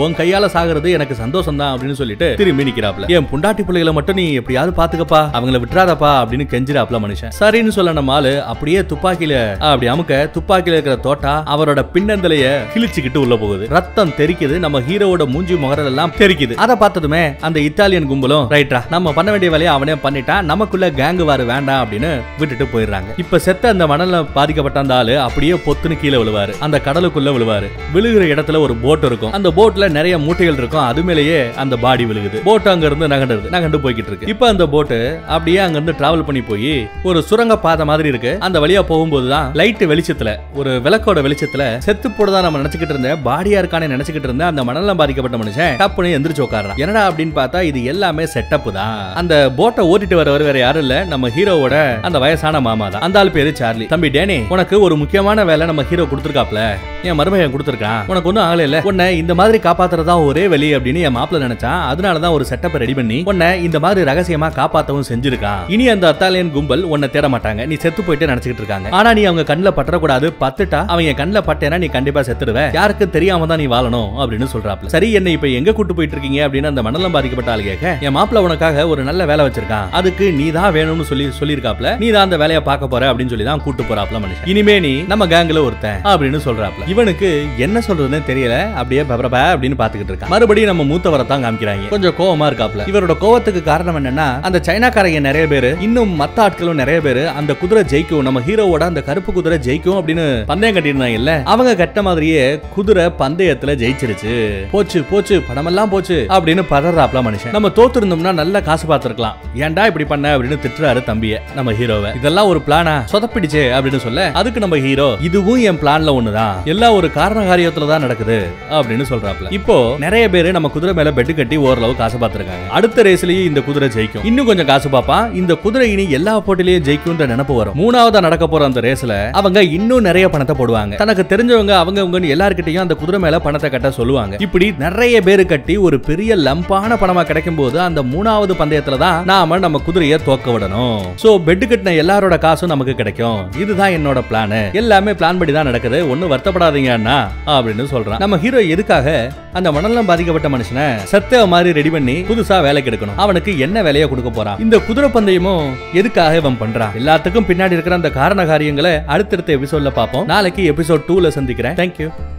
உன் கையால சாகிறது எனக்கு சந்தோஷம் தான் அப்படின்னு சொல்லிட்டு திரும்பி நிக்கிறாப்ல. என் புண்டாட்டி பிள்ளைகளை மட்டும் நீ எப்படியாவது பாத்துக்கப்பா, அவங்கள விட்டுறாதப்பா அப்படின்னு கெஞ்சிராப்ல மனுஷன். சரின்னு சொல்ல நம்ம ஆளு அப்படியே துப்பாக்கியில அப்படி அமுக்க துப்பாக்கியில இருக்கிற தோட்டா அவரோட பின்னந்தலைய கிழிச்சுக்கிட்டு உள்ள போகுது. ரத்தம் தெரிக்குது. நம்ம ஹீரோவோட மூஞ்சி முகரல் எல்லாம் தெரிக்குது. அதை பார்த்ததுமே அந்த இத்தாலியன் கும்பலும் ரைட்டா நம்ம பண்ண வேண்டிய வேலையை அவனே பண்ணிட்டான், நமக்குள்ள கேங்கு வாரு வேண்டாம் அப்படின்னு விட்டுட்டு போயிடுறாங்க. இப்ப செத்த அந்த மணல்ல பாதிக்கப்பட்ட அந்த ஆளு அப்படியே பொத்துன்னு கீழே விழுவாரு. அந்த கடலுக்குள்ள விழுவாரு. விழுகிற இடத்துல ஒரு போட் இருக்கும். அந்த போட்ல நிறைய மூட்டைகள் இருக்கும். அது மேலேயே அந்த பாடி விழுகுது. போட் அங்க இருந்து நகண்டுது நகண்டு போய்கிட்டு இருக்கு. இப்ப அந்த போட்டு அப்படியே அங்க இருந்து டிராவல் பண்ணி போய் ஒரு சுரங்க பாதை மாதிரி இருக்கு. அந்த வழியா போகும்போதுதான் லைட் வெளிச்சத்துல ஒரு விளக்கோட வெளிச்சத்துல செத்து போடுதான் நம்ம நினைச்சுக்கிட்டு இருந்த பாடியா இருக்கானே நினைச்சுக்கிட்டு இருந்த அந்த மணல்ல பாதிக்கப்பட்ட மனுஷன் டப்புன்னு எந்திரிச்சு உட்கார்றான். என்னடா அப்படின்னு பார்த்தா இது எல்லாமே செட்டப் தான். அந்த போட்டை ஓட்டிட்டு வரவர் வேற யாரும் இல்ல, நம்ம ஹீரோவோட அந்த வயசான மாமா தான். அந்த ஆள் பேரு சார்லி. தம்பி டேனி, உனக்கு ஒரு முக்கியமான வேலை நம்ம ஹீரோ கொடுத்திருக்காப்ல, என் மருமகன் கொடுத்திருக்கான், உனக்கு ஒன்னும் ஆகல இல்ல, உன்னை இந்த மாதிரி காப்பாத்துறதா ஒரே வழி அப்படின்னு என் மாப்பிள்ள நினைச்சான். அதனாலதான் ஒரு செட்டப் ரெடி பண்ணி உன்னை இந்த மாதிரி ரகசியமா காப்பாத்தவும் செஞ்சிருக்கான். இனி அந்த அத்தாலியன் கும்பல் உன்னை தேட மாட்டாங்க, நீ செத்து போயிட்டு நினைச்சுக்கிட்டு இருக்காங்க. ஆனா நீ அவங்க கண்ணில் பற்றக்கூடாது, பத்துட்டா அவங்க கண்ணில் பட்டேனா நீ கண்டிப்பா செத்துடுவ, யாருக்கு தெரியாம தான் நீ வாழணும் அப்படின்னு சொல்றாப்ல. சரி, என்ன இப்ப எங்க கூட்டு போயிட்டு இருக்கீங்க அப்படின்னு அந்த மணலம் பாதிக்கப்பட்ட ஆள் கேட்க, என் மாப்பிள்ள உனக்காக ஒரு நல்ல வேலை வச்சிருக்கான், அதுக்கு நீ தான் வேணும்னு சொல்லி சொல்லிருக்காப்ல, நீ தான் அந்த வேலையை பார்க்க போற அப்படின்னு சொல்லி தான் கூட்டு போறாப்ல மனுஷன். இனிமே நீ நம்ம கேங்ல ஒருத்தன் அப்படின்னு சொல்றாப்ல. இவனுக்கு என்ன சொல்றதுன்னு தெரியல, அப்படியே பபரபா அப்படின்னு பாத்துக்கிட்டு இருக்கான். மறுபடியும் நம்ம மூத்தவரை தான் காமிக்கிறாங்க. கொஞ்சம் கோவமா இருக்காப்ல. இவரோட கோவத்துக்கு காரணம் என்னன்னா, அந்த சைனாக்காரங்க நிறைய பேரு, இன்னும் மத்த ஆட்களும் நிறைய பேரு அந்த குதிரை ஜெயிக்கும், நம்ம ஹீரோவோட அந்த கருப்பு குதிரை ஜெயிக்கும் அப்படின்னு பந்தயம் கட்டியிருந்தாங்க இல்ல, அவங்க கட்ட மாதிரியே குதிரை பந்தயத்துல ஜெயிச்சிருச்சு. போச்சு போச்சு பணமெல்லாம் போச்சு அப்படின்னு பதறாப்ல மனுஷன். நம்ம தோத்து இருந்தோம்னா நல்ல காசு பார்த்திருக்கலாம், ஏன்டா இப்படி பண்ண அப்படின்னு திட்டுறாரு தம்பிய நம்ம ஹீரோவை. இதெல்லாம் ஒரு பிளானா, சொதப்பிடுச்சே அப்படின்னு சொல்ல, அதுக்கு நம்ம ஹீரோ இதுவும் என் பிளான்ல ஒண்ணுதான், எல்லாம் ஒரு காரண காரியத்துல தான் நடக்குது அப்படின்னு சொல்றாப்ல. இப்போ நிறைய பேரு நம்ம குதிரை மேல பெட்டு கட்டி ஓரளவு காசு பார்த்திருக்காங்க. அடுத்த ரேஸ்லயே இந்த குதிரை ஜெயிக்கும், இன்னும் கொஞ்சம் காசு பாப்பா, இந்த குதிரை இனி எல்லா போட்டிலையும் ஜெயிக்கும்ன்ற நினைப்பு வரும். மூணாவதா நடக்க போற அந்த ரேஸ்ல அவங்க இன்னும் நிறைய பணத்தை போடுவாங்க. தனக்கு தெரிஞ்சவங்க அவங்க அவங்க எல்லார்கிட்டையும் அந்த குதிரை மேல பணத்தை கட்ட சொல்லுவாங்க. இப்படி நிறைய பேரு கட்டி ஒரு பெரிய லம்பான பணமா கிடைக்கும் போது அந்த மூணாவது பந்தயத்துல தான் நாம நம்ம குதிரையை தோக்க விடணும். சோ பெட் கட்டின எல்லாரோட காசும் நமக்கு கிடைக்கும். இதுதான் என்னோட பிளான், எல்லாமே பிளான் படி தான் நடக்குது, ஒன்னும் வருத்தப்படாதீங்க அண்ணா அப்படின்னு சொல்றான். நம்ம ஹீரோ எதுக்காக அந்த மணலம் பாதிக்கப்பட்ட மனுஷனை சத்த மாதிரி ரெடி பண்ணி புதுசா வேலைக்கு எடுக்கணும், அவனுக்கு என்ன வேலையை கொடுக்க போறான், இந்த குதிரை பந்தயமும் எதுக்காக இவன் பண்றான், எல்லாத்துக்கும் பின்னாடி இருக்கிற அந்த காரண காரியங்களை அடுத்தடுத்த எபிசோட்ல பார்ப்போம். நாளைக்கு எபிசோட் டூல சந்திக்கிறேன். தேங்க்யூ.